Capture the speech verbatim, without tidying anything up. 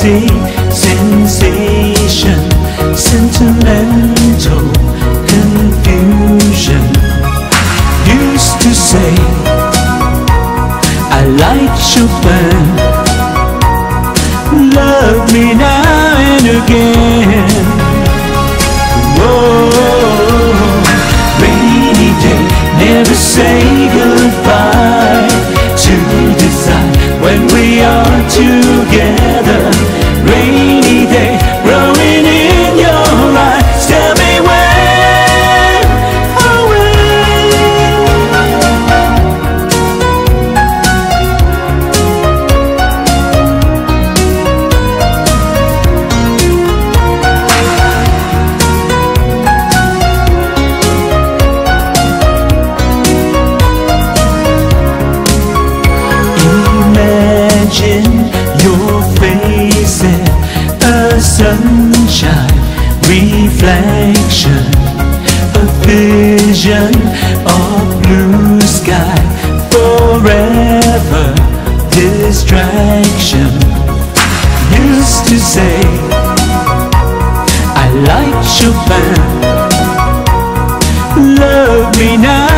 ecstasy, sensation, sentimental confusion. Used to say I like Chopin, love me now and again. Whoa, rainy day, never say goodbye. To decide when we are together. Rainy day, growing in your eyes. Tell me when, oh imagine your face in a sunshine reflection, a vision of blue sky, forever distraction. Used to say I like Chopin, love me now